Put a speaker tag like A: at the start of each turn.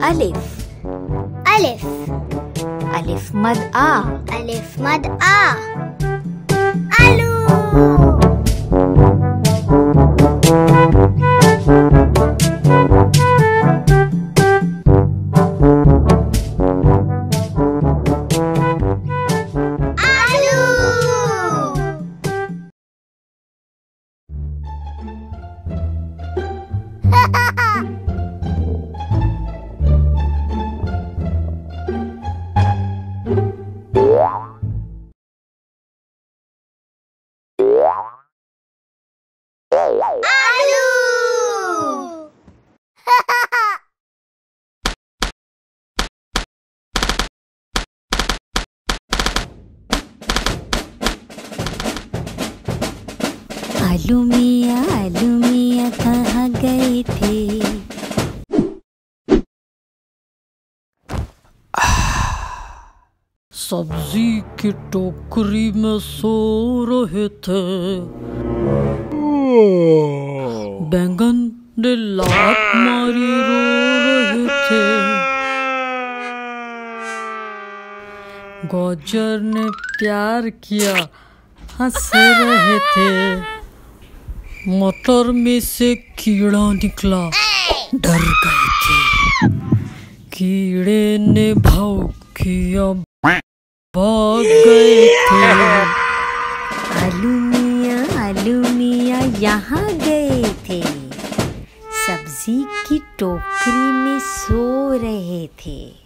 A: अलिफ
B: अलिफ
A: अलिफ मद आ
B: अलिफ मद आ आलू
A: आलू मियां कहाँ गए थे?
C: सब्जी की टोकरी में सो रहे थे। बैंगन ने लात मारी रो रहे थे। गाजर ने प्यार किया हंस रहे थे। मटर में से कीड़ा निकला डर गए थे। कीड़े ने भौंकिया भाग गए थे।
A: आलू मियां यहाँ गए थे। सब्जी की टोकरी में सो रहे थे।